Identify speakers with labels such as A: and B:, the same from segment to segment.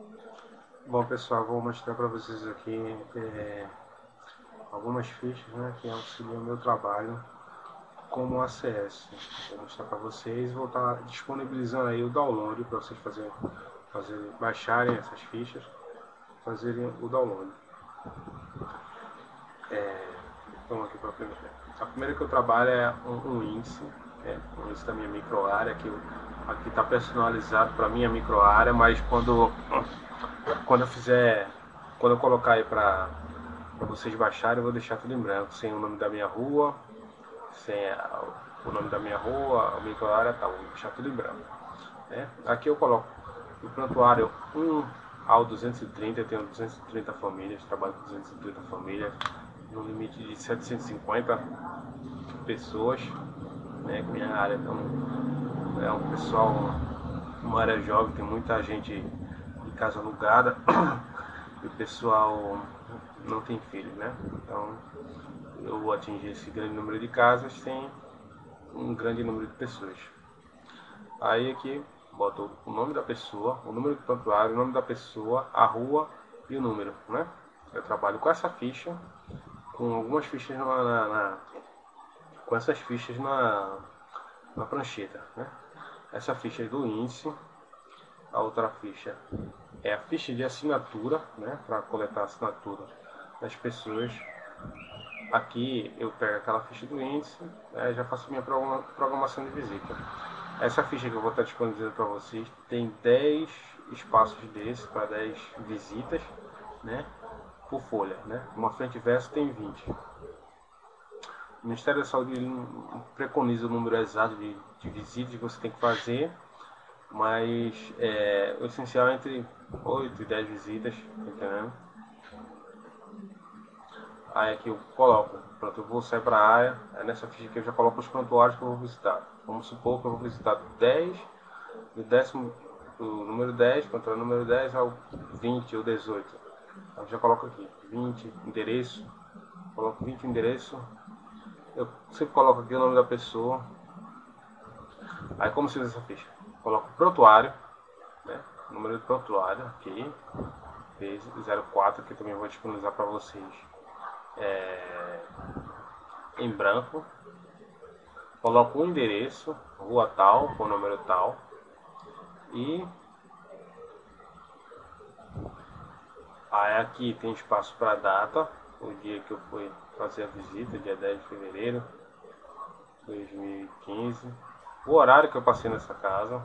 A: Bom pessoal, vou mostrar para vocês aqui algumas fichas, né, que auxiliam o meu trabalho como ACS. Vou mostrar para vocês, vou estar disponibilizando aí o download para vocês baixarem essas fichas, fazerem o download. Vamos aqui para a primeira. A primeira que eu trabalho é um índice, um índice da minha microárea, que aqui está personalizado para minha microárea, mas quando eu fizer, quando eu colocar aí para vocês baixarem, eu vou deixar tudo em branco, sem o nome da minha rua, o nome da minha rua, a microárea, tá, vou deixar tudo em branco. Aqui eu coloco o prontuário 1 ao 230, eu tenho 230 famílias, trabalho com 230 famílias, no limite de 750 pessoas, né? Minha área é um pessoal, uma área jovem, tem muita gente de casa alugada e o pessoal não tem filhos, né? Então eu vou atingir esse grande número de casas sem um grande número de pessoas. Aí aqui boto o nome da pessoa, o número do prontuário, o nome da pessoa, a rua e o número, né? Eu trabalho com essa ficha, com algumas fichas com essas fichas na prancheta, né? Essa ficha é do índice, a outra ficha é a ficha de assinatura, né? Para coletar a assinatura das pessoas. Aqui eu pego aquela ficha do índice, né? Já faço minha programação de visita. Essa ficha que eu vou estar disponibilizando para vocês tem 10 espaços desses para 10 visitas, né? Por folha, né? Uma frente e verso tem 20. O Ministério da Saúde preconiza o número exato de visitas que você tem que fazer, mas o essencial é entre 8 e 10 visitas, entendeu? Aí aqui eu coloco, pronto, eu vou sair para a área, nessa ficha aqui eu já coloco os prontuários que eu vou visitar. Vamos supor que eu vou visitar 10, do décimo, do número 10, contra o número 10 ao 20 ou 18. Eu já coloco aqui, 20, endereço, coloco 20 endereço, eu sempre coloco aqui o nome da pessoa. Aí como se usa essa ficha? Coloco o prontuário, né? Número do prontuário aqui, 04, que também vou disponibilizar para vocês em branco. Coloco o endereço, rua tal, com o número tal, e aí aqui tem espaço para a data, o dia que eu fui fazer a visita, dia 10 de fevereiro de 2015, o horário que eu passei nessa casa,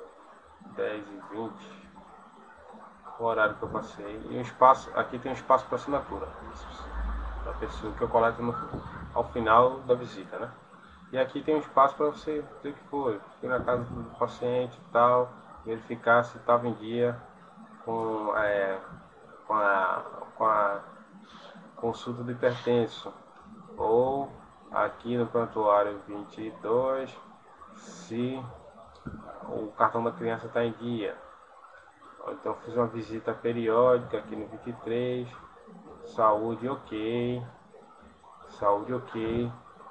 A: 10h20, o horário que eu passei, e um espaço, aqui tem um espaço para assinatura da pessoa que eu coleto ao final da visita, né? E aqui tem um espaço para você dizer que foi, fui na casa do paciente e tal, verificar se estava em dia com, com, a, com a consulta do hipertenso, ou aqui no prontuário 22, se o cartão da criança está em dia. Então fiz uma visita periódica aqui no 23, saúde ok, saúde ok,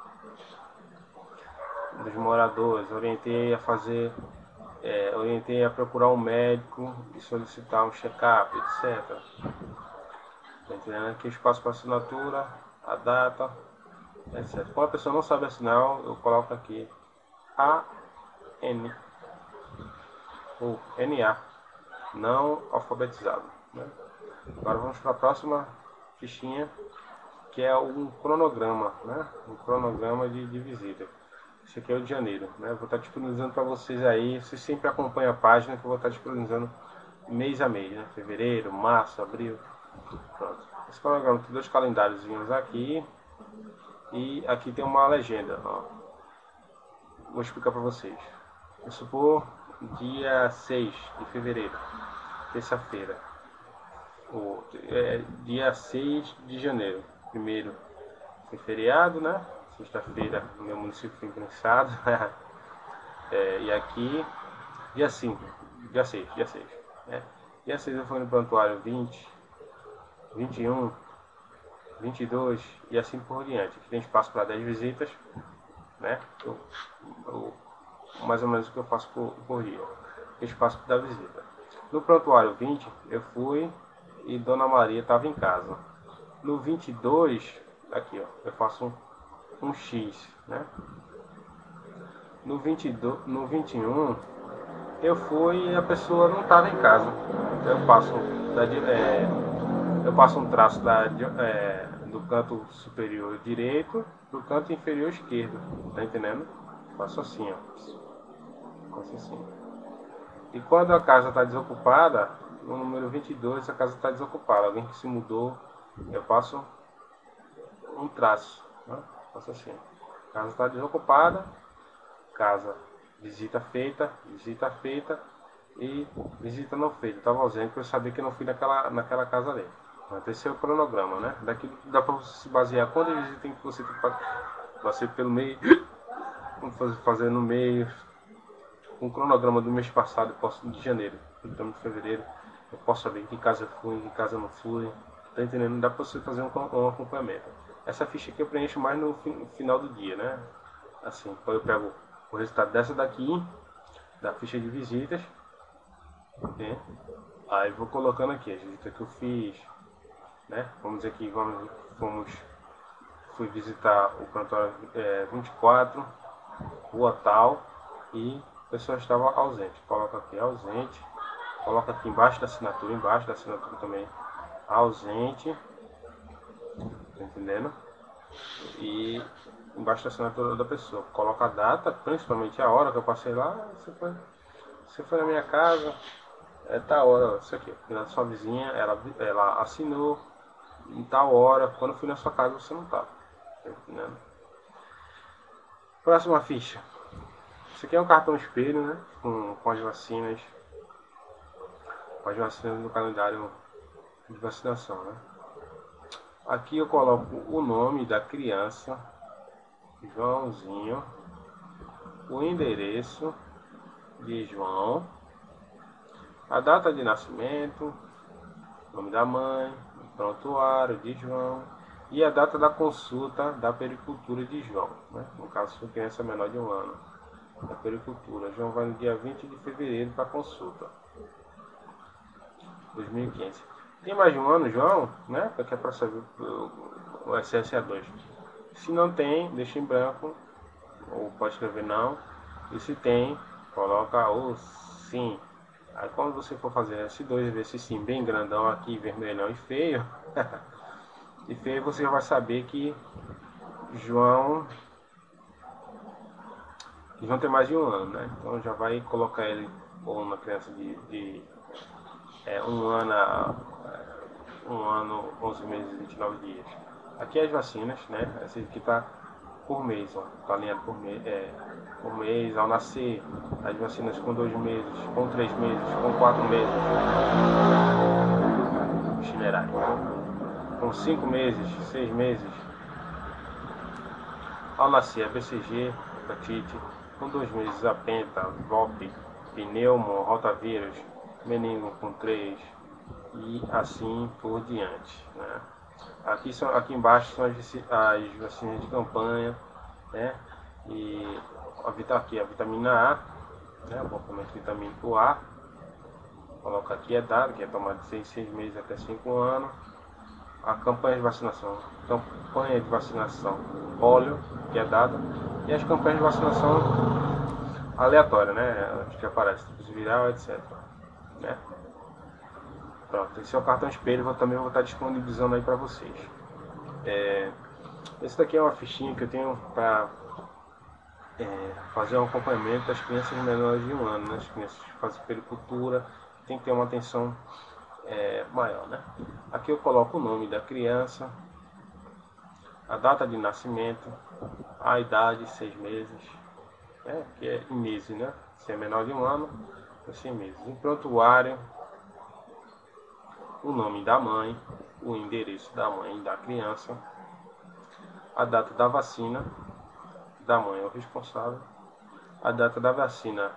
A: dos moradores, orientei a procurar um médico e solicitar um check-up, etc. Tá entendendo? Aqui o espaço para assinatura, a data, etc. Quando a pessoa não sabe assinar, eu coloco aqui AN ou NA, não alfabetizado, né? Agora vamos para a próxima fichinha, que é um cronograma, né? Um cronograma de visita. Esse aqui é o de janeiro, né? Eu vou estar disponibilizando para vocês aí. Vocês sempre acompanham a página que eu vou estar disponibilizando mês a mês, né? Fevereiro, março, abril. Pronto. Esse cronograma tem 2 calendáriozinhos aqui. E aqui tem uma legenda, ó. Vou explicar para vocês. Vou supor dia 6 de fevereiro, terça-feira. Dia 6 de janeiro. Primeiro foi feriado, né? Sexta-feira no meu município foi imprensado. E aqui, dia 5, dia 6, dia 6. Dia 6 eu fui no prontuário 20, 21, 22 e assim por diante. Aqui tem espaço para 10 visitas, né? Mais ou menos o que eu faço por dia. Tem espaço para dar visita. No prontuário 20, eu fui e Dona Maria estava em casa. No 22, aqui ó, eu faço um X, né? No 22, no 21, eu fui e a pessoa não estava em casa. Eu passo um traço do canto superior direito do canto inferior esquerdo, tá entendendo? Faço assim, ó. Faço assim. E quando a casa está desocupada, no número 22, a casa está desocupada. Alguém que se mudou, eu passo um traço, né? Faço assim. A casa está desocupada, casa, visita feita e visita não feita. Estava ausente para eu saber que eu não fui naquela casa ali. Esse é o cronograma, né? Daqui dá para você se basear quantas visitas que você tem que fazer. Você pelo meio, fazer no meio, um cronograma do mês passado, de janeiro, então de fevereiro, eu posso saber em que casa eu fui, em que casa eu não fui, tá entendendo? Dá para você fazer um acompanhamento. Essa ficha aqui eu preencho mais no final do dia, né? Assim, eu pego o resultado dessa daqui, da ficha de visitas, né? Aí vou colocando aqui a visita que eu fiz, né? Vamos dizer que fui visitar o prontuário 24, rua tal, e a pessoa estava ausente. Coloca aqui ausente, coloca aqui embaixo da assinatura também ausente, tá entendendo? E embaixo da assinatura da pessoa, coloca a data, principalmente a hora que eu passei lá. Você foi na minha casa, tal hora, isso aqui, da sua vizinha, ela assinou em tal hora, quando eu fui na sua casa você não estava, tá entendendo? Próxima ficha. Isso aqui é um cartão espelho, né? Com as vacinas. Com as vacinas no calendário de vacinação, né? Aqui eu coloco o nome da criança, Joãozinho, o endereço de João, a data de nascimento, nome da mãe, o prontuário de João e a data da consulta da pericultura de João, né? No caso, se criança menor de 1 ano. Da pericultura. João vai no dia 20 de fevereiro para consulta. 2015. Tem mais de 1 ano, João, né? Porque é para saber o SSA2. Se não tem, deixa em branco, ou pode escrever não. E se tem, coloca o sim. Aí quando você for fazer S2, ver esse sim bem grandão aqui, vermelhão e feio, e feio, você já vai saber que João tem mais de 1 ano, né? Então já vai colocar ele ou na criança de 1 ano, 11 meses e 29 dias. Aqui as vacinas, né? Essa aqui tá por mês, ó. Tá alinhado por mês, ao nascer. As vacinas com 2 meses, com 3 meses, com 4 meses. Chinerais. Com 5 meses, 6 meses. Ao nascer a BCG, hepatite. Com 2 meses a penta, VOP, pneumo, rotavírus, meningo com 3 e assim por diante, né? Aqui embaixo são as vacinas de campanha, né? E aqui a vitamina A, né? O complemento de vitamina A, coloca aqui a data, que é tomada de 6 meses até 5 anos. A campanha de vacinação pólio, que é dada, e as campanhas de vacinação aleatória, né? Que aparece, tipo viral, etc. Né? Pronto, esse é o cartão espelho, também vou estar disponibilizando aí para vocês. Esse daqui é uma fichinha que eu tenho para fazer um acompanhamento das crianças menores de 1 ano, né? As crianças que fazem pericultura, tem que ter uma atenção maior, né? Aqui eu coloco o nome da criança, a data de nascimento, a idade, 6 meses, né? Que é em meses, né? Se é menor de 1 ano, é 6 meses. Em prontuário, o nome da mãe, o endereço da mãe e da criança, a data da vacina, da mãe é o responsável, a data da vacina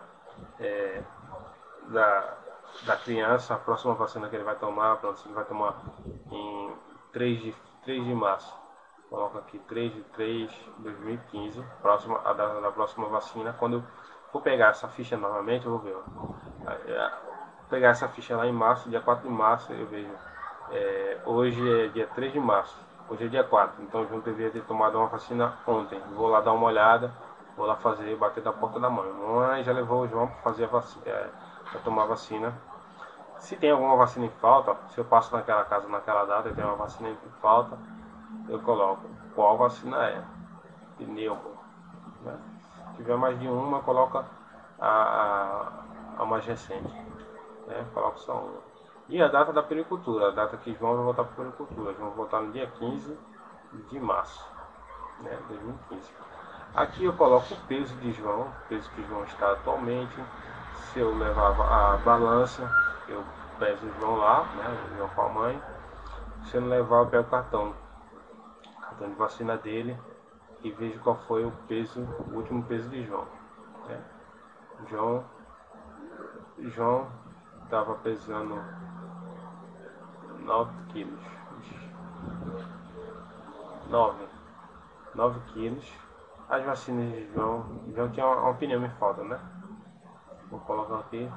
A: da criança, a próxima vacina que ele vai tomar, pronto, ele vai tomar em 3 de março. Coloca aqui 3 de 3 de 2015, a data da próxima vacina. Quando eu for pegar essa ficha novamente, eu vou ver, ó, pegar essa ficha lá em março, dia 4 de março, eu vejo. Hoje é dia 3 de março, hoje é dia 4, então o João deveria ter tomado uma vacina ontem. Vou lá dar uma olhada, vou lá fazer, bater na porta da mãe. Mãe já levou o João para fazer a vacina, para tomar a vacina. Se tem alguma vacina em falta, se eu passo naquela casa naquela data e tem uma vacina em falta, eu coloco qual vacina é, pneumo, né? Se tiver mais de uma, coloca a mais recente, né? Coloco só uma. E a data da pericultura, a data que João vai voltar para a pericultura, João vai voltar no dia 15 de março, né, 2015. Aqui eu coloco o peso de João, o peso que João está atualmente. Se eu levava a balança, eu peso o João lá, né, o João com a mãe. Se eu não levar, eu pego o cartão de vacina dele e vejo qual foi o peso, o último peso de João, né. João estava pesando 9 quilos. 9 quilos. As vacinas de João tinha uma pneu em falta, né? Vou colocar aqui.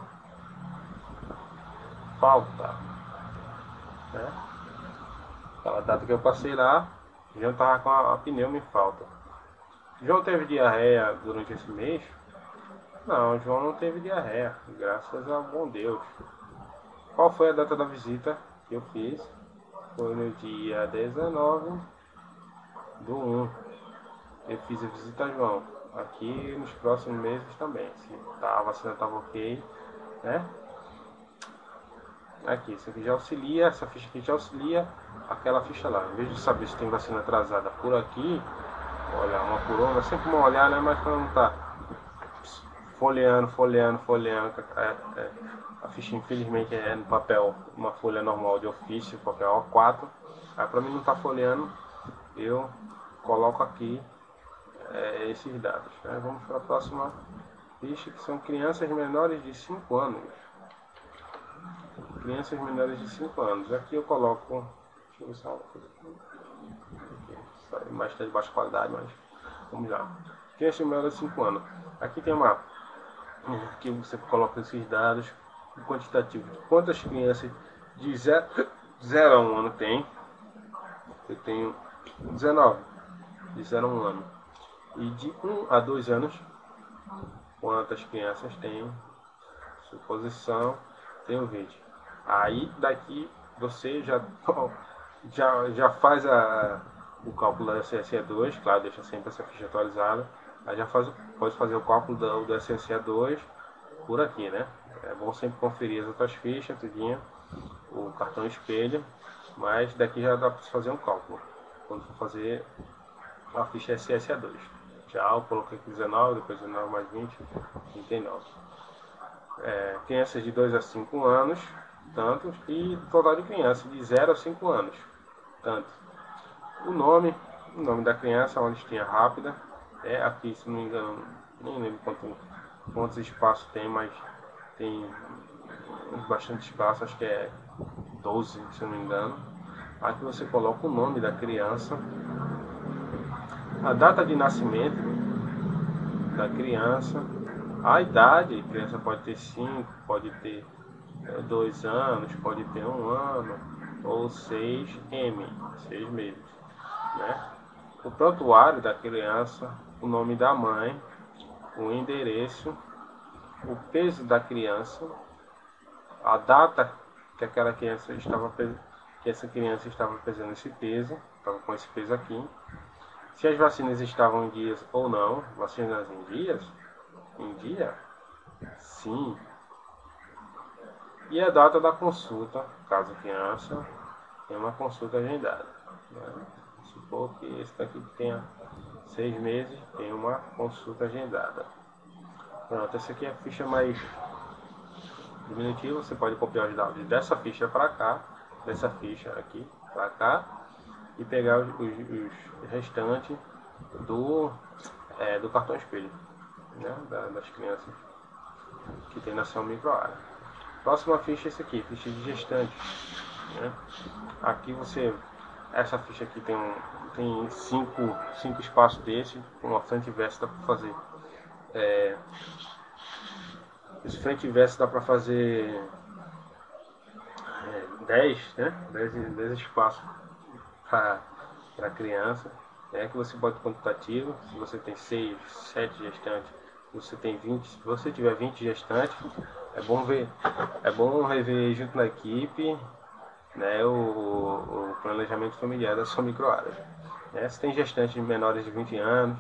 A: Falta, né? Aquela data que eu passei lá, João tava com a pneu em falta. João teve diarreia durante esse mês? Não, João não teve diarreia, graças ao bom Deus. Qual foi a data da visita que eu fiz? Foi no dia 19/1. Eu fiz a visita a João. Aqui nos próximos meses também. Se a vacina estava ok, né? Aqui, isso aqui já auxilia, essa ficha aqui já auxilia aquela ficha lá. Em vez de saber se tem vacina atrasada por aqui, olha, uma por uma, sempre uma olhar, né? Mas para não estar folheando. A ficha infelizmente é no papel, uma folha normal de ofício, papel A4. Aí para mim não estar folheando, eu coloco aqui esses dados, né? Vamos para a próxima ficha, que são crianças menores de 5 anos. Crianças menores de 5 anos. Aqui eu coloco, deixa eu ver se é uma coisa aqui. A imagem está de baixa qualidade, mas vamos lá. Crianças menores de 5 anos. Aqui tem aqui você coloca esses dados, o quantitativo de quantas crianças de 0 a 1 ano tem. Eu tenho 19 de 0 a 1 ano. E de 1 a 2 anos, quantas crianças tem? Suposição, tenho 20. Aí daqui você já faz o cálculo da SSE2, claro, deixa sempre essa ficha atualizada. Aí já pode fazer o cálculo do SSE2 por aqui, né? É bom sempre conferir as outras fichas, tudinho, o cartão espelho, mas daqui já dá para fazer um cálculo quando for fazer a ficha SSE2. Já eu coloquei aqui 19, depois 19 mais 20, 39. Crianças de 2 a 5 anos, tantos, e total de crianças de 0 a 5 anos, tantos. O nome da criança, uma listinha rápida. Aqui, se não me engano, nem lembro quantos espaços tem, mas tem bastante espaço, acho que é 12, se não me engano. Aqui você coloca o nome da criança, a data de nascimento da criança, a idade. A criança pode ter 5, pode ter 2 anos, pode ter 1 ano, ou 6 meses, né? O prontuário da criança, o nome da mãe, o endereço, o peso da criança, a data que aquela criança estava pesando esse peso, estava com esse peso aqui, se as vacinas estavam em dias ou não. Vacinas em dias? Em dia? Sim. E a data da consulta, caso a criança tenha uma consulta agendada, né? Supor que esse daqui que tenha 6 meses, tem uma consulta agendada. Pronto, essa aqui é a ficha mais diminutiva. Você pode copiar os dados dessa ficha para cá, dessa ficha aqui para cá, e pegar os restantes do cartão espelho, né? Das crianças que tem nação microárea. Próxima ficha é essa aqui, ficha de gestante, né? Aqui essa ficha aqui tem 5 espaços desse, com uma frente e verso dá para fazer. Esse frente e verso dá para fazer 10, né? 10 espaços para criança. É que você bota quantitativo. Se você tem 6, 7 gestantes, você tem 20. Se você tiver 20 gestantes, é bom rever junto na equipe, né, o planejamento familiar da sua microárea. Se tem gestantes menores de 20 anos,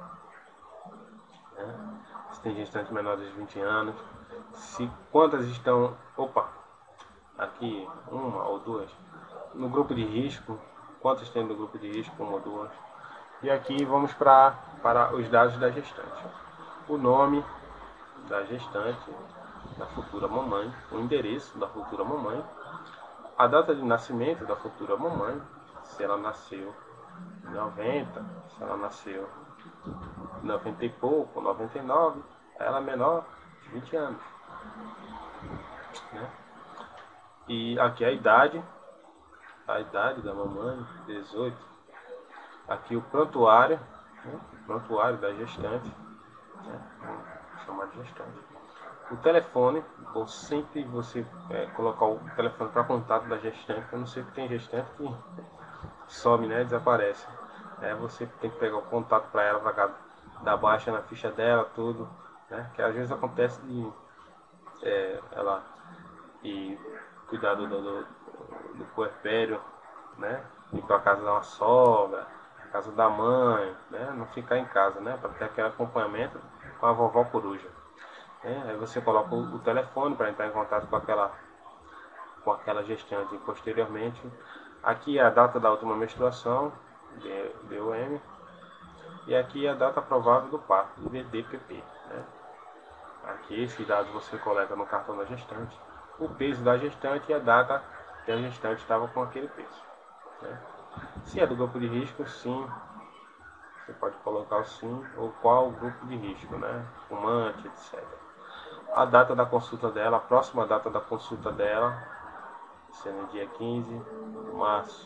A: né, se tem gestantes menores de 20 anos, quantas estão, aqui uma ou duas, no grupo de risco, quantas tem no grupo de risco, uma ou duas. E aqui vamos para os dados da gestante. O nome da gestante, da futura mamãe, o endereço da futura mamãe, a data de nascimento da futura mamãe, se ela nasceu em 90, se ela nasceu em 90 e pouco, 99, ela é menor de 20 anos. Né? E aqui a idade da mamãe, 18. Aqui o prontuário, né? O prontuário da gestante, né? Vamos chamar de gestante. O telefone, bom, sempre você colocar o telefone para contato da gestante, a não ser que tem gestante que some, né, desaparece. Você tem que pegar o contato para ela, para dar baixa na ficha dela, tudo, né, que às vezes acontece de ela ir cuidar do puerpério, né, ir para a casa da uma sogra, casa da mãe, né, não ficar em casa, né, para ter aquele acompanhamento com a vovó coruja. Aí você coloca o telefone para entrar em contato com aquela gestante posteriormente. Aqui é a data da última menstruação, DOM, e aqui é a data provável do parto, DPP. Né? Aqui esses dados você coleta no cartão da gestante, o peso da gestante e a data que a gestante estava com aquele peso. Né? Se é do grupo de risco, sim, você pode colocar o sim ou qual o grupo de risco, né? Fumante, etc. A data da consulta dela, a próxima data da consulta dela, sendo dia 15 de março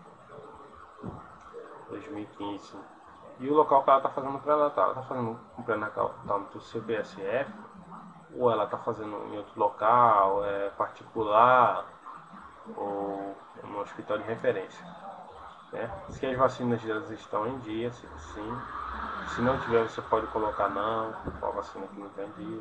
A: de 2015. E o local que ela está fazendo pré-natal. Ela está fazendo um pré-natal no seu PSF, ou ela está fazendo em outro local, particular, ou no hospital de referência. Né? Se as vacinas delas estão em dia, sim. Se não tiver, você pode colocar não, qual vacina que não tem em dia.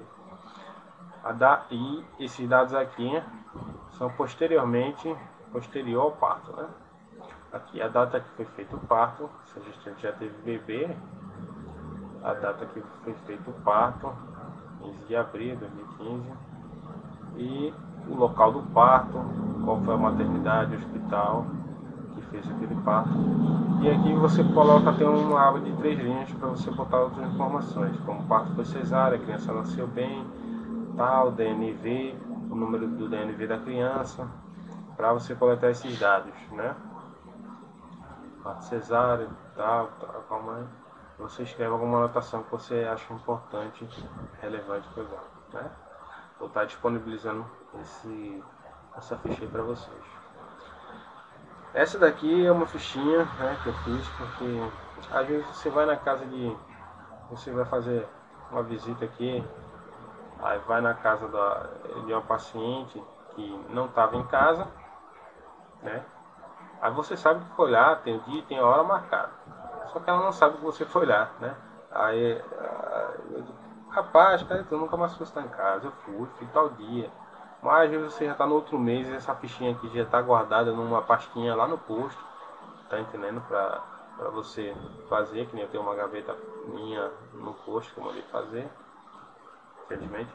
A: E esses dados aqui são posterior ao parto, né? Aqui a data que foi feito o parto, se a gestante já teve bebê, a data que foi feito o parto, 15 de abril de 2015, e o local do parto, qual foi a maternidade, o hospital que fez aquele parto. E aqui você coloca, tem uma aba de 3 linhas para você botar outras informações, como o parto foi cesárea, a criança nasceu bem, tal, DNV, o número do DNV da criança, para você coletar esses dados, né? Parto cesárea, tal, calma. Você escreve alguma anotação que você acha importante, relevante, coisa, né? Vou estar disponibilizando essa ficha aí para vocês. Essa daqui é uma fichinha, né, que eu fiz porque às vezes você vai na casa você vai fazer uma visita aqui. Aí vai na casa de uma paciente que não estava em casa, né? Aí você sabe que foi lá, tem o dia, tem a hora marcada. Só que ela não sabe que você foi lá, né? Aí eu digo, rapaz, cara, tu nunca mais fosse estar em casa. Eu fui tal dia. Mas às vezes você já está no outro mês e essa fichinha aqui já está guardada numa pastinha lá no posto. Tá entendendo? Pra você fazer, que nem eu tenho uma gaveta minha no posto que eu mandei fazer. Infelizmente.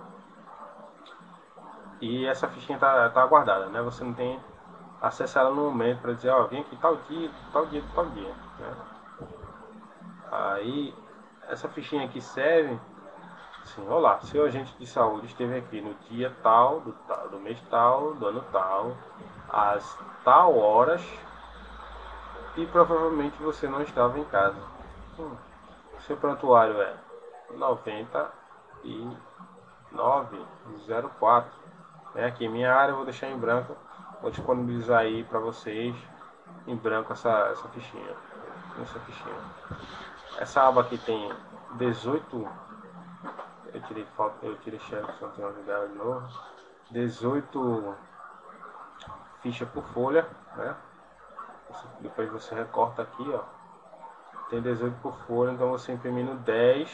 A: E essa fichinha tá guardada, né? Você não tem acesso a ela no momento para dizer, ó, vim aqui tal dia, né? Aí essa fichinha aqui serve assim, olá, seu agente de saúde esteve aqui no dia tal, do mês tal, do ano tal, às tal horas, e provavelmente você não estava em casa. Seu prontuário é 9904. Aqui minha área eu vou deixar em branco, vou disponibilizar aí para vocês em branco essa fichinha. Essa aba aqui tem 18, eu tirei chefe, só tem uma dela de novo, 18 ficha por folha, né? Depois você recorta aqui, ó. Tem 18 por folha, então você imprimindo 10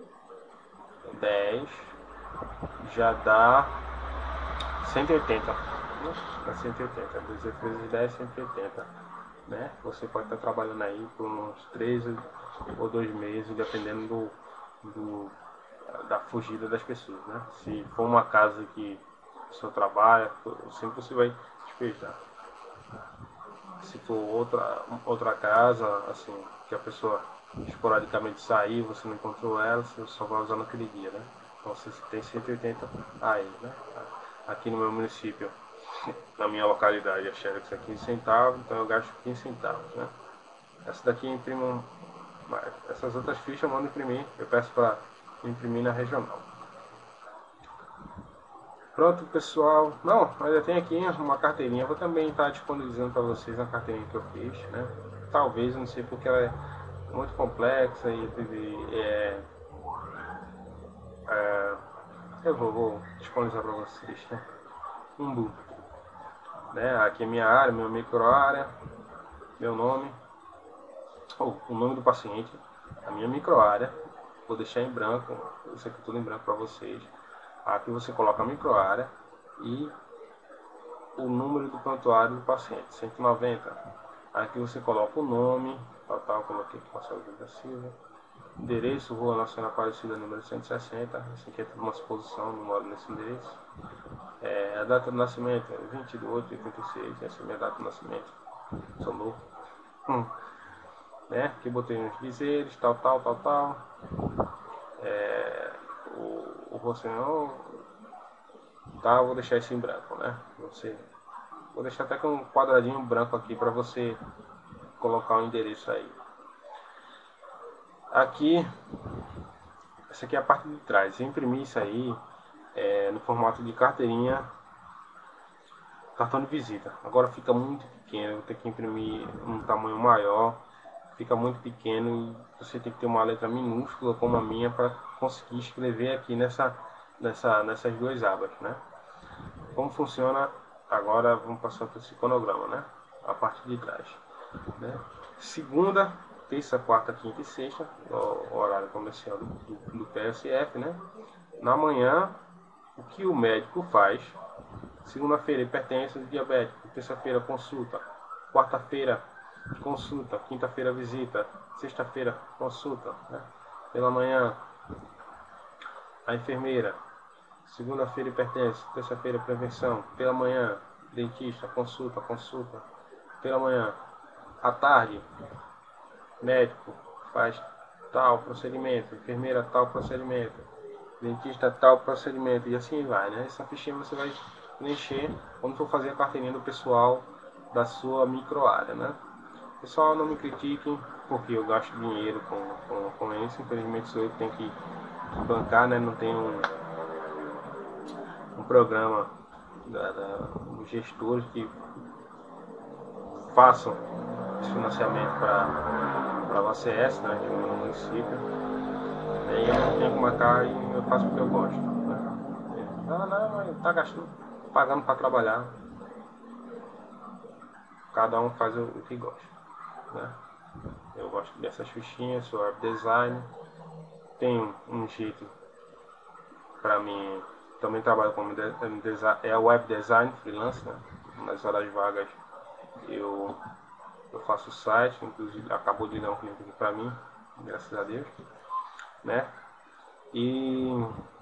A: já dá 180, né? Dá 180, 18 vezes 10, 180, né? Você pode estar trabalhando aí por uns 13 ou 2 meses, dependendo da fugida das pessoas, né? Se for uma casa que o senhor trabalha, sempre você vai despertar. Se for outra casa, assim, que a pessoa esporadicamente sair, você não encontrou ela, você só vai usar naquele dia, né? Então você tem 180 aí, né? Aqui no meu município, na minha localidade, a Xerox é 15 centavos, então eu gasto 15 centavos, né? Essa daqui eu imprimo, essas outras fichas eu mando imprimir, eu peço para imprimir na regional. Pronto, pessoal. Não, mas eu tenho aqui uma carteirinha. Vou também estar disponibilizando para vocês a carteirinha que eu fiz, né? Talvez, não sei, porque ela é muito complexa e teve... eu vou disponibilizar para vocês, né? Umbu, né? Aqui é minha área, minha micro área, meu nome, o nome do paciente, a minha micro área. Vou deixar em branco, isso aqui tudo em branco para vocês. Aqui você coloca a micro área e o número do prontuário do paciente, 190. Aqui você coloca o nome, tal, coloquei aqui Marcelo da Silva. Endereço, Rua Nacional Aparecida, número 160. Esse aqui é uma suposição, não moro nesse endereço. A data de nascimento é 22/86, essa é a minha data de nascimento. Sou novo. Né? Aqui botei uns dizeres, tal. O Rocinão, tá, vou deixar isso em branco, né? Vou deixar até com um quadradinho branco aqui para você colocar o endereço aí. Aqui, essa aqui é a parte de trás. Eu imprimi isso aí no formato de carteirinha, cartão de visita. Agora fica muito pequeno, vou ter que imprimir um tamanho maior. Fica muito pequeno e você tem que ter uma letra minúscula como a minha para conseguir escrever aqui nessas duas abas, né? Como funciona? Agora vamos passar para esse cronograma, né? A parte de trás, né? Segunda, terça, quarta, quinta e sexta, o horário comercial do PSF, né? Na manhã, o que o médico faz? Segunda-feira, hipertensão diabético. Terça-feira, consulta. Quarta-feira, consulta. Quinta-feira, visita. Sexta-feira, consulta, né? Pela manhã, a enfermeira. Segunda-feira, hipertensão. Terça-feira, prevenção. Pela manhã, dentista, consulta. Pela manhã. À tarde, médico faz tal procedimento. Enfermeira, tal procedimento. Dentista, tal procedimento. E assim vai, né? Essa fichinha você vai preencher quando for fazer a carteirinha do pessoal da sua micro área, né? Pessoal, não me critiquem, porque eu gasto dinheiro com isso. Infelizmente sou eu que tenho que bancar, né? Não tem um programa dos gestores que façam esse financiamento para a ACS, né? Aqui no município. E eu não tenho que bancar e eu faço porque eu gosto, né? Não, mas tá gastando, pagando para trabalhar. Cada um faz o que gosta, né? Eu gosto dessas fichinhas, sou web designer, tenho um jeito para mim, também trabalho como web design freelance, né? Nas horas vagas eu faço o site, inclusive acabou de dar um cliente aqui para mim, graças a Deus, né? E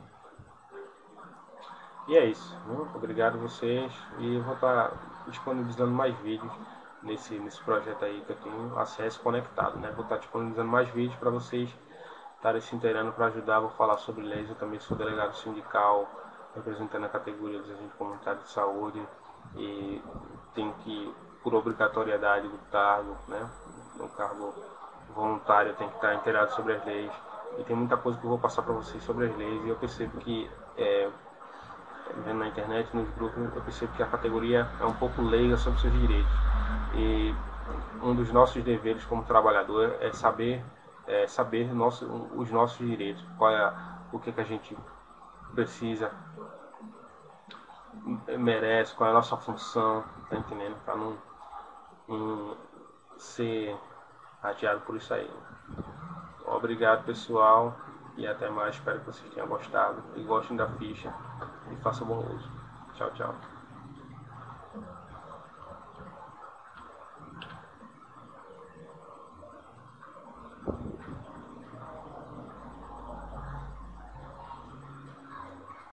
A: é isso, né? Obrigado a vocês e eu vou estar disponibilizando mais vídeos nesse projeto aí que eu tenho acesso conectado, né? Vou estar disponibilizando mais vídeos para vocês estarem se inteirando para ajudar. Vou falar sobre leis, eu também sou delegado sindical, representando a categoria dos agentes comunitários de saúde e tenho que, por obrigatoriedade do cargo, né? No cargo voluntário, eu tenho que estar inteirado sobre as leis e tem muita coisa que eu vou passar para vocês sobre as leis e eu percebo que vendo na internet, nos grupos, eu percebo que a categoria é um pouco leiga sobre seus direitos. E um dos nossos deveres como trabalhador é saber os nossos direitos, o que a gente precisa merece, qual é a nossa função, tá entendendo? Para não ser adiado por isso aí. Obrigado, pessoal, e até mais. Espero que vocês tenham gostado e gostem da ficha e façam bom uso. Tchau, tchau.